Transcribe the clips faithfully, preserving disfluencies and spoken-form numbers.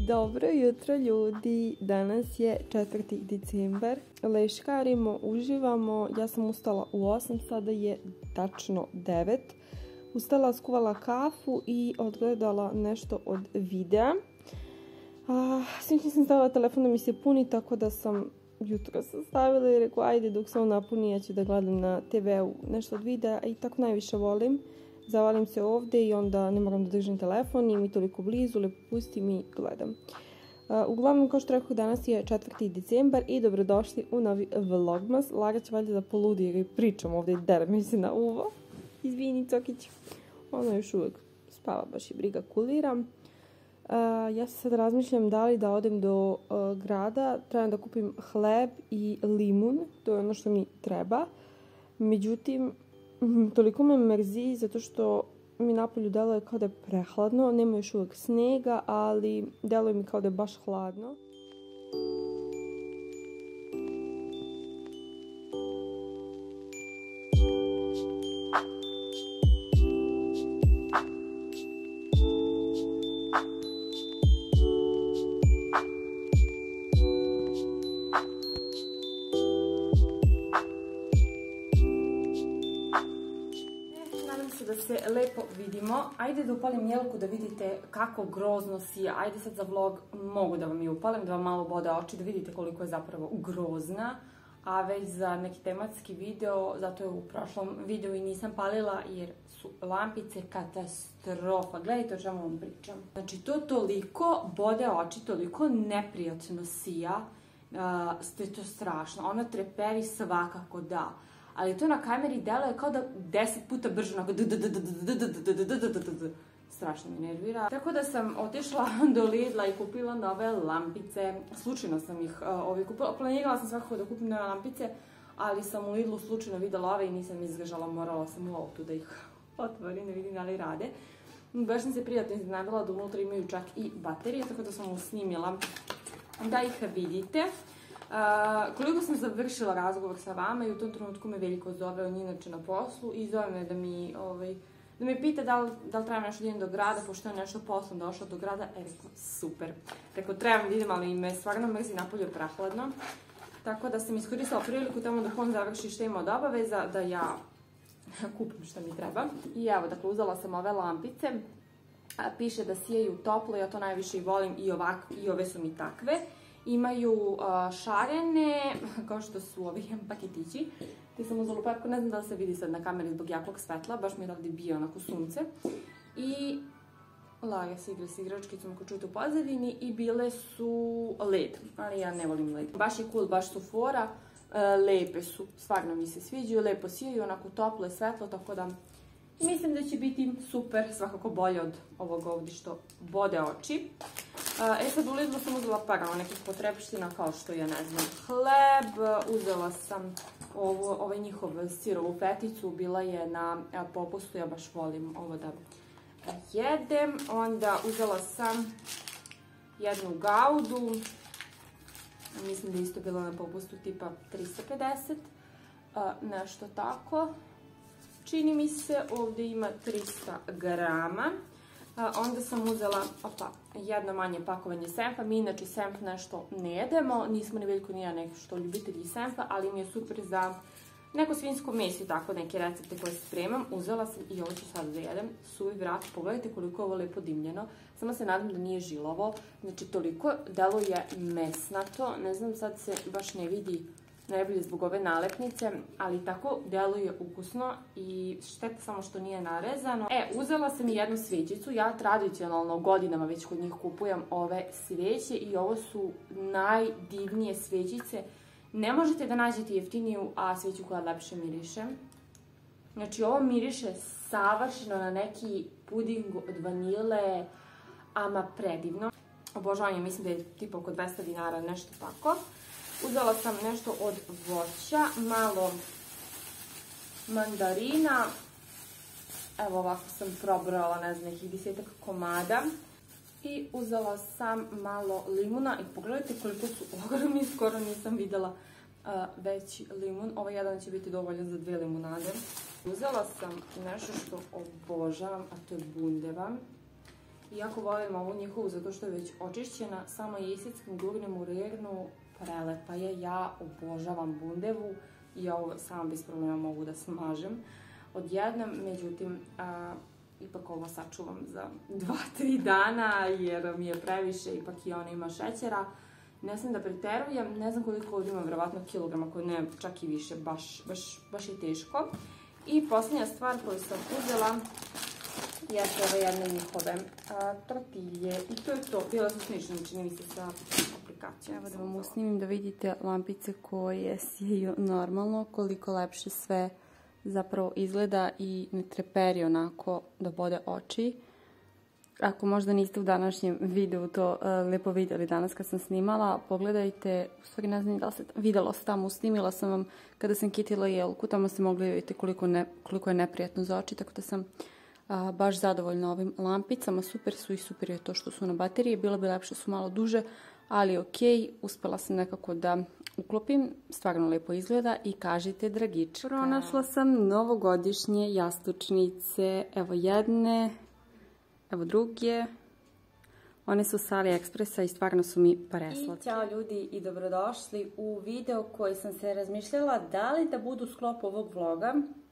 Dobro jutro ljudi, danas je četvrti decembar, leškarimo, uživamo, ja sam ustala u osam, sada je tačno devet. Ustala, skuvala kafu i odgledala nešto od videa. Sinoć sam stavila telefon da mi se puni, tako da sam jutro sastavila i rekla ajde dok se on napuni ja ću da gledam na te veu nešto od videa i tako najviše volim. Zavalim se ovdje i onda ne moram da držim telefon, nije mi toliko blizu, lepo pustim i gledam. Uh, uglavnom, kao što rekao, danas je četvrti decembar i dobrodošli u novi vlogmas. Lara će valjda da poludi jer pričam ovdje i derem mi se na uvo. Izvini, Cokić. Ona još uvijek spava, baš je briga, kuliram. Uh, ja se sad razmišljam da li da odem do uh, grada, trebam da kupim hleb i limun, to je ono što mi treba. Međutim, toliko me mrzi zato što mi napolju deluje kao da je prehladno, nema još uvijek snega, ali deluje mi kao da je baš hladno. Da se lepo vidimo. Ajde da upalim jelku da vidite kako grozno sija. Ajde sad za vlog mogu da vam je upalim, da vam malo bode oči, da vidite koliko je zapravo grozna. A već za neki tematski video, zato je u prošlom videu i nisam palila jer su lampice katastrofa. Gledajte o čemu vam pričam. Znači to toliko bode oči, toliko neprijatno sija, uh, to je strašno. Ona treperi svakako da. Ali to na kameri deluje kao da deset puta brže onako strašno mi nervira. Tako da sam otišla do Lidla i kupila nove lampice. Slučajno sam ih ovaj, kupila. Planirala sam svakako da kupim nove lampice, ali sam u Lidlu slučajno videla ove i nisam izgražala. Morala sam u autu da ih otvorim, da vidim da li rade. Baš sam se prijatno iznenadila da unutra imaju čak i baterije, tako da sam usnimila da ih vidite. Uh, koliko sam završila razgovor sa vama i u tom trenutku me Veljko zove, on je inače na poslu i zove me da mi, ovaj, da me pita da li, da li trebam nešto da idem do grada, pošto je nešto poslom došla do grada. E, rekao, super. Rekao, trebam da idem, ali me stvarno mrzi, napolje je prahladno. Tako da sam iskoristila priliku tamo dok on završi što ima od obaveza, da ja kupim što mi treba. I evo, dakle, uzela sam ove lampice. Piše da sijaju toplo, ja to najviše i volim i, ovak, i ove su mi takve. Imaju uh, šarene, kao što su ovi paketići. Ti sam uzela u parku, ne znam da li se vidi sad na kameri zbog jakog svetla, baš mi je ovdje bio onako sunce. I Lara se igra s igračkicom ako čujete u pozadini i bile su led, ali ja ne volim led. Baš je cool, baš su fora, uh, lepe su, stvarno mi se sviđaju, lepo sijaju, onako toplo je svetlo, tako da mislim da će biti super, svakako bolje od ovog ovdje što bode oči. E sad u Lidlu sam uzela par nekih potrebština kao što je, ne znam, hleb, uzela sam ovo, ovaj njihov sirovu peticu, bila je na popustu, ja baš volim ovo da jedem. Onda uzela sam jednu gaudu, mislim da je isto bila na popustu tipa trista pedeset, nešto tako. Čini mi se, ovdje ima trista grama. Onda sam uzela opa, jedno manje pakovanje senfa. Mi inače senf nešto ne jedemo, nismo ni Veljko ni ja nešto ljubitelji senfa, ali mi je super za neko svinjsko meso i tako neke recepte koje se spremam. Uzela sam i ovo ću sad da jedem, suvi vrat, pogledajte koliko je ovo lepo dimljeno, samo se nadam da nije žilavo, znači toliko deluje mesnato, ne znam sad se baš ne vidi najbolje zbog ove nalepnice, ali tako deluje ukusno i šteta samo što nije narezano. E, uzela sam i jednu svećicu, ja tradicionalno godinama već kod njih kupujem ove sveće i ovo su najdivnije svećice. Ne možete da nađete jeftiniju, a sveću koja lepše miriše. Znači ovo miriše savršeno na neki puding od vanile, ama predivno. Obožavam, mislim da je tipa oko dvesta dinara, nešto tako. Uzela sam nešto od voća, malo mandarina, evo ovako sam probrala, ne znam, nekih desetak komada. I uzela sam malo limuna i pogledajte koliko su ogromni, skoro nisam videla uh, veći limun. Ovaj jedan će biti dovoljan za dve limunade. Uzela sam nešto što obožavam, a to je bundeva. Iako volim ovu njihovu zato što je već očišćena, samo je isicam, gurnem u rernu, prelepa je. Ja obožavam bundevu i ovo samo bez problema mogu da smažem odjednom, međutim, a, ipak ovo sačuvam za dva tri dana jer mi je previše, ipak i ona ima šećera. Ne znam da preterujem, ne znam koliko ovdje ima, verovatno kilograma, ako ne, čak i više, baš, baš, baš je teško. I posljednja stvar koju sam uzela jeste ove jedne njihove a, tortilje. I to je to. Bila sam slično, čini mi se sa aplikacijom. Evo da vam usnimim da vidite lampice koje sjeju normalno, koliko lepše sve zapravo izgleda i ne treperi onako da bode oči. Ako možda niste u današnjem videu to uh, lepo vidjeli danas kad sam snimala, pogledajte, u stvari ne znam da li se vidjelo se tamo, snimila sam vam kada sam kitila jelku, tamo ste mogli vidjeti koliko, ne, koliko je neprijatno za oči, tako da sam uh, baš zadovoljna ovim lampicama, super su i super je to što su na baterije, bilo bi lepše su malo duže, ali ok, uspela sam nekako da uklopim, stvarno lepo izgleda i kažite dragička. Pronašla sam novogodišnje jastučnice, evo jedne, evo druge, one su s AliExpressa i stvarno su mi preslatke. I ćao ljudi i dobrodošli u video koji sam se razmišljala da li da budu sklop ovog vloga.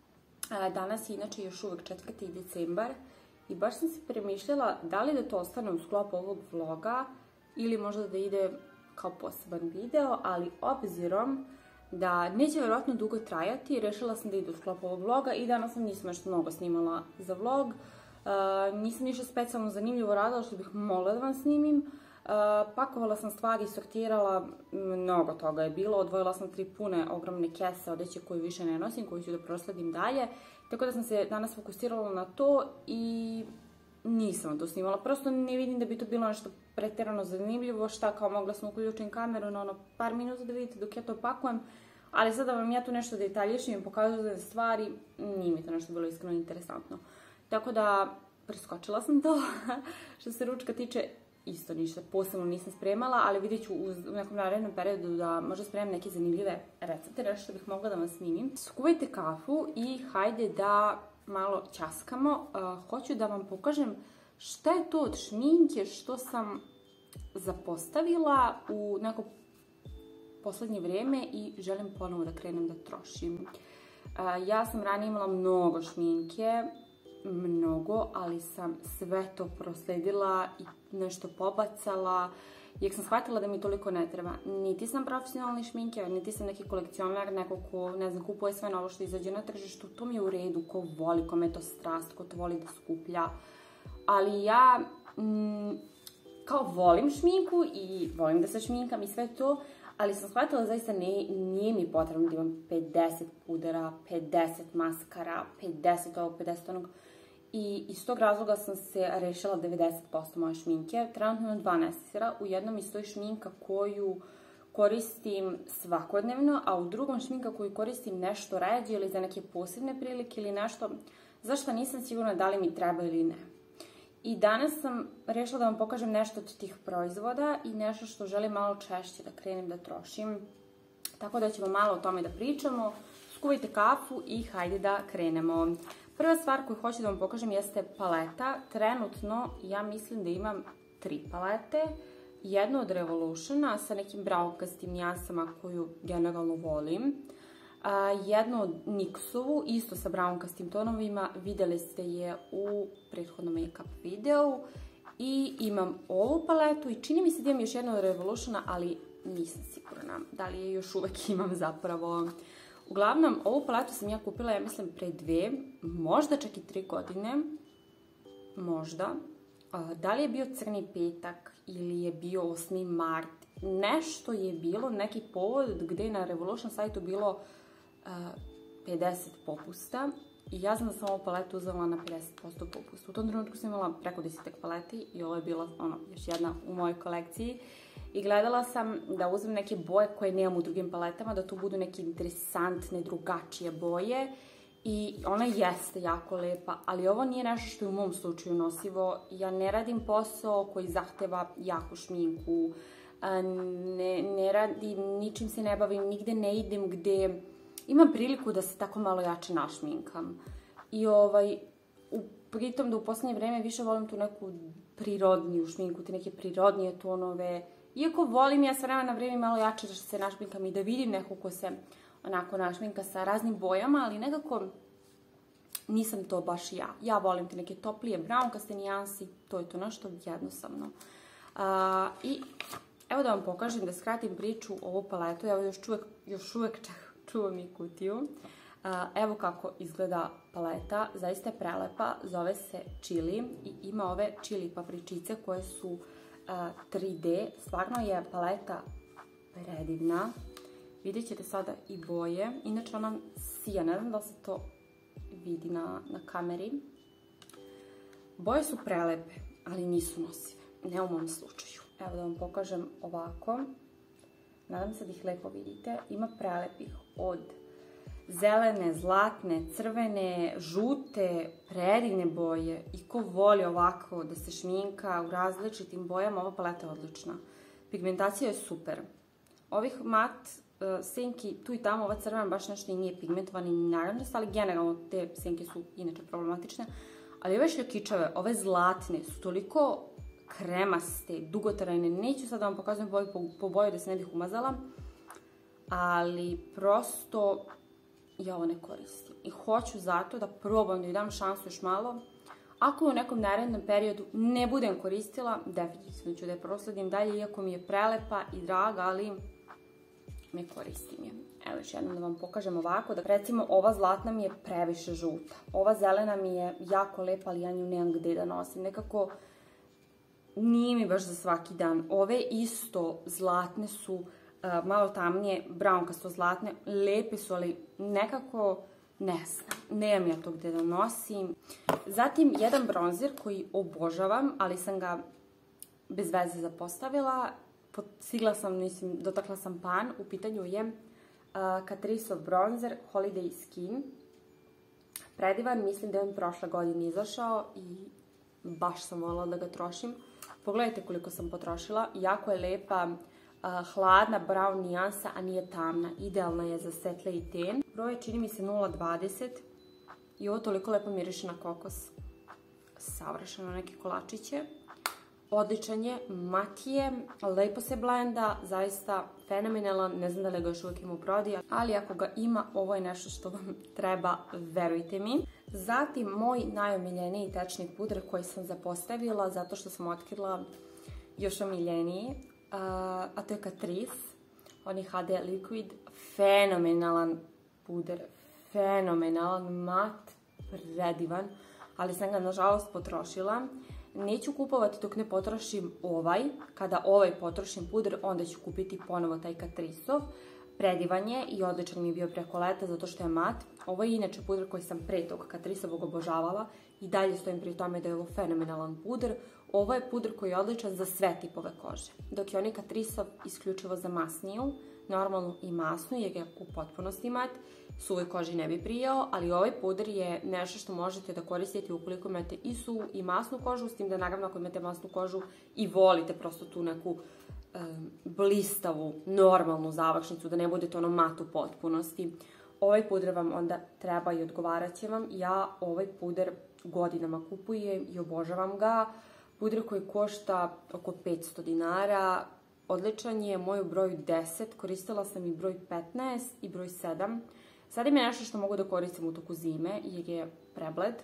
Danas je inače još uvek četvrti decembar i baš sam se premišljala da li da to ostane u sklopu ovog vloga ili možda da ide kao poseban video, ali obzirom da neće vjerojatno dugo trajati, rešila sam da ide u sklopu ovog vloga i danas sam nisam nešto mnogo snimala za vlog. Uh, nisam ništa specijalno zanimljivo radila što bih mogla da vam snimim. Uh, pakovala sam stvari, sortirala, mnogo toga je bilo. Odvojila sam tri pune ogromne kese odeće koju više ne nosim, koju ću da prosledim dalje. Tako da sam se danas fokusirala na to i nisam to snimala. Prosto ne vidim da bi to bilo nešto pretjerano zanimljivo. Šta kao mogla sam uključiti kameru na ono par minuta da vidite dok ja to pakujem. Ali sada vam ja tu nešto detaljišim i pokazujem stvari, nije mi to nešto bilo iskreno interesantno. Tako da, preskočila sam to. Što se ručka tiče, isto ništa posebno nisam spremala, ali vidjet ću u nekom narednom periodu da možda spremam neke zanimljive recepte, nešto što bih mogla da vam snimim. Skuvajte kafu i hajde da malo ćaskamo. Uh, hoću da vam pokažem šta je to od šminke što sam zapostavila u neko poslednje vreme i želim ponovo da krenem da trošim. Uh, ja sam ranije imala mnogo šminke, mnogo, ali sam sve to prosledila i nešto pobacala, jer sam shvatila da mi toliko ne treba. Niti sam profesionalni šminker, niti sam neki kolekcionar, neko ko, ne znam, kupuje sve novo što izađe na tržištu, to mi je u redu, ko voli, kome je to strast, ko to voli da skuplja. Ali ja, mm, kao volim šminku i volim da se šminkam i sve to, ali sam shvatila da zaista ne, nije mi potrebno da imam pedeset pudera, pedeset maskara, pedeset ovog, pedeset onog. I iz tog razloga sam se rešila devedeset posto moje šminke. Trenutno imam dva nesesira. U jednom mi stoji šminka koju koristim svakodnevno, a u drugom šminka koju koristim nešto ređe ili za neke posebne prilike ili nešto za što nisam sigurna da li mi treba ili ne. I danas sam rešila da vam pokažem nešto od tih proizvoda i nešto što želim malo češće da krenem da trošim. Tako da ćemo malo o tome da pričamo. Skuvajte kafu i hajde da krenemo. Prva stvar koju hoću da vam pokažem jeste paleta. Trenutno ja mislim da imam tri palete. Jednu od Revolutiona sa nekim braukastim nijansama koju generalno volim. Jednu od Nixovu, isto sa braunkastim tonovima, videli ste je u prethodnom make-up videu. I imam ovu paletu i čini mi se da imam još jednu od Revolutiona, ali nisam sigurna da li je još uvek imam zapravo. Uglavnom, ovu paletu sam ja kupila, ja mislim, pre dve, možda čak i tri godine. Možda. Da li je bio crni petak ili je bio osmi mart? Nešto je bilo, neki povod gde je na Revolution sajtu bilo pedeset popusta. I ja sam da sam ovu paletu uzela na pedeset posto popusta. U tom trenutku sam imala preko desetak paleti i ovo je bila ono, još jedna u mojoj kolekciji. I gledala sam da uzmem neke boje koje nemam u drugim paletama, da tu budu neke interesantne, drugačije boje. I ona jeste jako lepa, ali ovo nije nešto što je u mom slučaju nosivo. Ja ne radim posao koji zahteva jaku šminku, ne, ne radim, ničim se ne bavim, nigde ne idem gde imam priliku da se tako malo jače našminkam. I ovaj, u, pritom da u posljednje vreme više volim tu neku prirodniju šminku, te neke prirodnije tonove. Iako volim ja s vremena na vrijeme malo jače da se našminkam i da vidim neko ko se onako našminka sa raznim bojama, ali nekako nisam to baš ja. Ja volim te neke toplije brownkaste nijansi, to je to nešto jednostavno. Uh, I evo da vam pokažem, da skratim priču o ovu paletu. Evo još, čuvek, još uvek čuvam i kutiju. Uh, evo kako izgleda paleta, zaista je prelepa, zove se Chili i ima ove čili papričice koje su uh, tri D. Stvarno je paleta predivna. Vidjet ćete sada i boje. Inače ona sija, ne znam da li se to vidi na, na kameri. Boje su prelepe, ali nisu nosive. Ne u mom slučaju. Evo da vam pokažem ovako. Nadam se da ih lepo vidite. Ima prelepih od zelene, zlatne, crvene, žute, predivne boje. I ko voli ovako da se šminka u različitim bojama, ova paleta je odlična. Pigmentacija je super. Ovih mat uh, senki, tu i tamo, ova crvena baš nešto i nije pigmentovan i narančast, ali generalno te senke su inače problematične. Ali ove šljokičave, ove zlatne, su toliko kremaste, dugotrajne. Neću sad da vam pokazujem boju po, po boju da se ne bih umazala, ali prosto ja ovo ne koristim. I hoću zato da probam da joj dam šansu još malo. Ako u nekom narednom periodu ne budem koristila, definitivno ću da je prosledim dalje, iako mi je prelepa i draga, ali ne koristim je. Evo još jednom da vam pokažem ovako, da recimo ova zlatna mi je previše žuta. Ova zelena mi je jako lepa, ali ja nju nemam gde da nosim. Nekako nije mi baš za svaki dan. Ove isto zlatne su uh, malo tamnije, brownkasto zlatne, lepe su, ali nekako ne znam, nemam ja to gde da nosim. Zatim jedan bronzer koji obožavam, ali sam ga bez veze zapostavila. Stigla sam, mislim, dotakla sam pan. U pitanju je uh, Catriceov bronzer Holiday Skin. Predivan, mislim da je on prošle godine izašao i baš sam voljela da ga trošim. Pogledajte koliko sam potrošila. Jako je lepa, uh, hladna brown nijansa, a nije tamna. Idealna je za svetliji ten. Broj je, čini mi se, nula dvadeset. I ovo toliko lepo miriše na kokos. Savršeno, neke kolačiće. Odličan je, mat je, lepo se blenda, zaista fenomenalan, ne znam da li ga još uvijek ima u prodaji, ali ako ga ima, ovo je nešto što vam treba, verujte mi. Zatim, moj najomiljeniji tečni puder koji sam zapostavila, zato što sam otkrila još omiljeniji, a to je Catrice, on je H D Liquid, fenomenalan puder, fenomenalan, mat, predivan, ali sam ga nažalost potrošila. Neću kupovati dok ne potrošim ovaj. Kada ovaj potrošim puder, onda ću kupiti ponovo taj Catriceov. Predivan je i odličan mi je bio preko leta zato što je mat. Ovo je inače puder koji sam pre tog Catriceovog obožavala i dalje stojim pri tome da je ovo fenomenalan puder. Ovo je puder koji je odličan za sve tipove kože. Dok je onaj Catriceov isključivo za masniju, normalnu i masnu, jer je u potpunosti mat, suvoj koži ne bi prijao, ali ovaj puder je nešto što možete da koristite ukoliko imate i suvu i masnu kožu, s tim da naravno ako imate masnu kožu i volite prosto tu neku um, blistavu, normalnu završnicu, da ne budete ono mat u potpunosti. Ovaj puder vam onda treba i odgovarat će vam. Ja ovaj puder godinama kupujem i obožavam ga. Puder koji košta oko petsto dinara, odličan je, moj broj deset, koristila sam i broj petnaest i broj sedam. Sada im je nešto što mogu da koristim u toku zime, jer je prebled,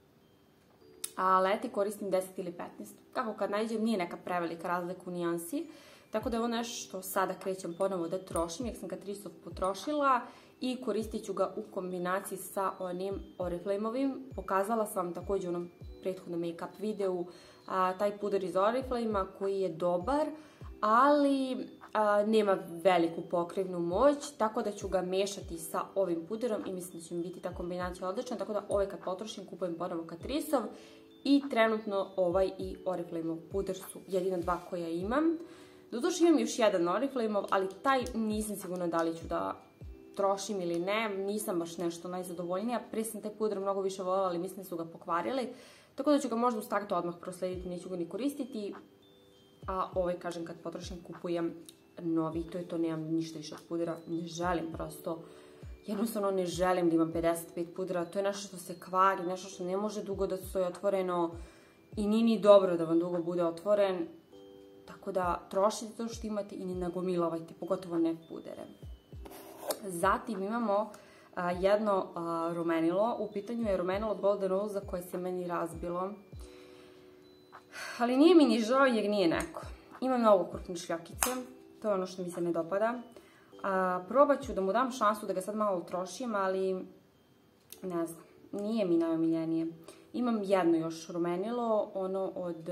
a leti koristim deset ili petnaest. Kako kad nađem, nije neka prevelika razlika u nijansi, tako da je ovo nešto što sada krećem ponovo da trošim, jer sam Catriceov potrošila i koristit ću ga u kombinaciji sa onim Oriflame-ovim. Pokazala sam vam također u onom prethodnom make-up videu a, taj puder iz Oriflame-a koji je dobar, ali a, nema veliku pokrivnu moć, tako da ću ga mešati sa ovim puderom i mislim da će mi biti ta kombinacija odlična, tako da ovaj kad potrošim kupujem ponovo Catriceov i trenutno ovaj i Oriflame-ov puder su jedina dva koja imam. Doduše imam još jedan Oriflame-ov, ali taj nisam sigurna da li ću da trošim ili ne, nisam baš nešto najzadovoljnija. Prije sam taj puder mnogo više voljela, ali mislim da su ga pokvarili, tako da ću ga možda u startu odmah proslediti, neću ga ni koristiti. A ovaj, kažem, kad potrošim kupujem novi, to je to, nemam ništa više od pudera, ne želim prosto jednostavno ne želim da imam pedeset pet pudera, to je nešto što se kvari, nešto što ne može dugo da stoji otvoreno i nije ni dobro da vam dugo bude otvoren, tako da trošite to što imate i ne nagomilavajte, pogotovo ne pudere. Zatim imamo a, jedno a, rumenilo, u pitanju je rumenilo od Golden Rose koje se meni razbilo, ali nije mi ni žao jer nije neko. Ima mnogo krupne šljakice, to je ono što mi se ne dopada. A, probat ću da mu dam šansu da ga sad malo trošim, ali ne znam, nije mi najomiljenije. Imam jedno još rumenilo, ono od,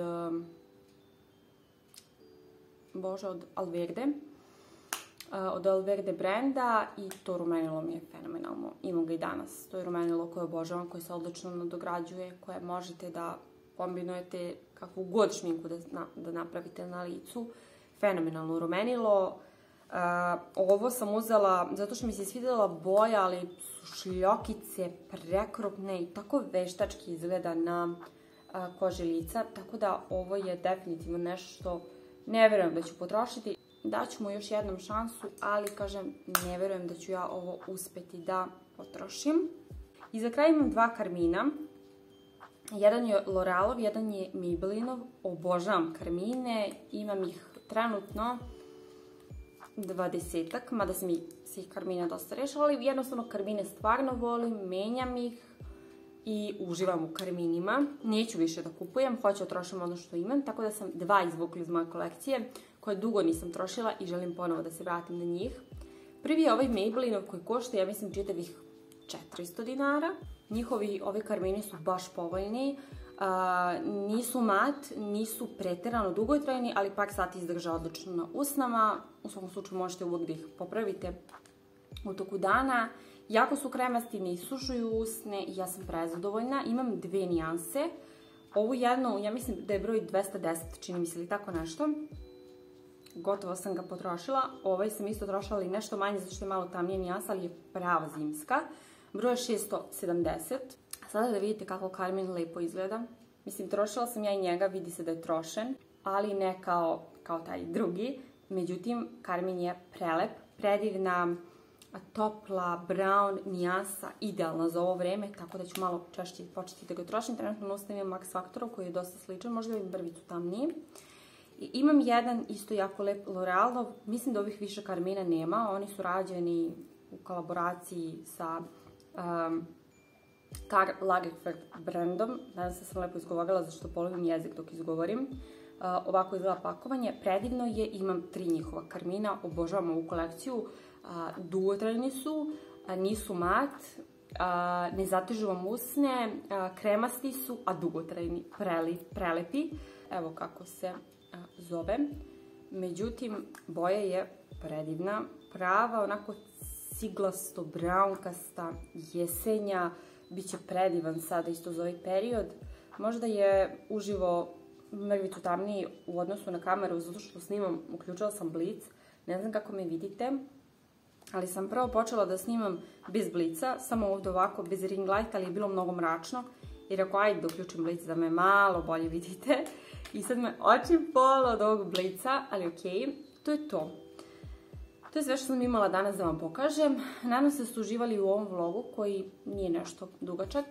bože, od Alverde, od Alverde brenda i to rumenilo mi je fenomenalno. Imam ga i danas, to je rumenilo koje obožavam, koje se odlično nadograđuje, koje možete da kombinujete kakvu god šminku da, na, da napravite na licu. Fenomenalno rumenilo. Uh, ovo sam uzela zato što mi se svidjela boja, ali su šljokice prekrupne i tako veštački izgleda na uh, koži lica, tako da ovo je definitivno nešto što ne vjerujem da ću potrošiti. Daću mu još jednom šansu, ali kažem, ne vjerujem da ću ja ovo uspjeti da potrošim. I za kraj imam dva karmina. Jedan je L'Orealov, jedan je Maybellineov. Obožavam karmine, imam ih trenutno dvadesetak, mada sam i svih karmina dosta rešila, ali jednostavno karmine stvarno volim, menjam ih i uživam u karminima. Neću više da kupujem, hoću da trošim ono što imam, tako da sam dva izvukla iz moje kolekcije, koje dugo nisam trošila i želim ponovo da se vratim na njih. Prvi je ovaj Maybellineov koji košta, ja mislim, čitavih četiristo dinara. Njihovi ovi karmini su baš povoljni. Uh, nisu mat, nisu preterano dugotrajni, ali pak sad izdrža odlično na usnama. U svakom slučaju možete uvijek da ih popravite u toku dana. Jako su kremasti, ne isušuju usne i ja sam prezadovoljna. Imam dve nijanse. Ovu jednu, ja mislim da je broj dvesta deset, čini mi se ili tako nešto. Gotovo sam ga potrošila. Ovaj sam isto trošila i nešto manje, zato što je malo tamnije nijansa, ali je prava zimska. Broj je šesto sedamdeset. Sada da vidite kako karmin lepo izgleda. Mislim, trošila sam ja i njega, vidi se da je trošen, ali ne kao, kao taj drugi. Međutim, karmin je prelep, predivna, topla, brown, nijansa, idealna za ovo vreme, tako da ću malo češće početi da ga trošim. Trenutno nastavim Max Factorov koji je dosta sličan, možda ovim brvicu tamniji. I imam jedan isto jako lep L'Orealov, mislim da ovih više karmina nema, oni su rađeni u kolaboraciji sa um, Karl Lagerfeld brandom. Nadam se da sam lepo izgovorila, zašto polovim jezik dok izgovorim. Uh, ovako izgleda pakovanje, predivno je, imam tri njihova karmina, obožavam ovu kolekciju. Uh, dugotrajni su, uh, nisu mat, uh, ne zatežu vam usne, uh, kremasti su, a dugotrajni, preli, prelepi. Evo kako se uh, zove. Međutim, boja je predivna, prava, onako ciglasto, brownkasta, jesenja. Biće predivan sada isto za ovaj period. Možda je uživo mrvicu tamniji u odnosu na kameru, zato što snimam, uključila sam blic. Ne znam kako me vidite, ali sam prvo počela da snimam bez blica, samo ovdje ovako, bez ring lighta, ali je bilo mnogo mračno. I rekao, ajde da uključim blic da me malo bolje vidite. I sad me oči bole od ovog blica, ali okej, to je to. To je sve što sam imala danas da vam pokažem. Nadam se da ste uživali u ovom vlogu koji nije nešto dugačak.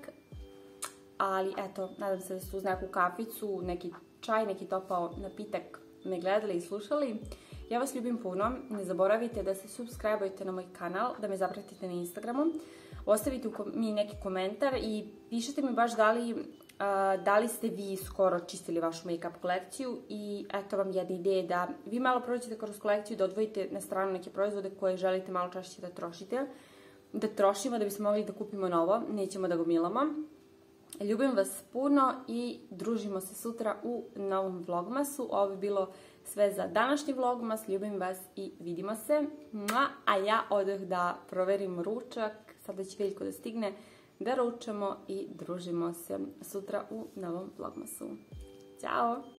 Ali eto, nadam se da ste uz neku kaficu, neki čaj, neki topao napitak me gledali i slušali. Ja vas ljubim puno. Ne zaboravite da se subscribe-ujete na moj kanal, da me zapratite na Instagramu. Ostavite mi neki komentar i pišite mi baš da li, uh, da li ste vi skoro čistili vašu make-up kolekciju i eto vam jedne ideje da vi malo prođete kroz kolekciju, da odvojite na stranu neke proizvode koje želite malo češće da trošite, da trošimo da bismo mogli da kupimo novo, nećemo da gomilamo. Ljubim vas puno i družimo se sutra u novom vlogmasu. Ovo je bilo sve za današnji vlogmas. Ljubim vas i vidimo se. A ja odoh da proverim ručak. Sada će Veljko da stigne da ručamo i družimo se sutra u novom vlogmasu. Ćao!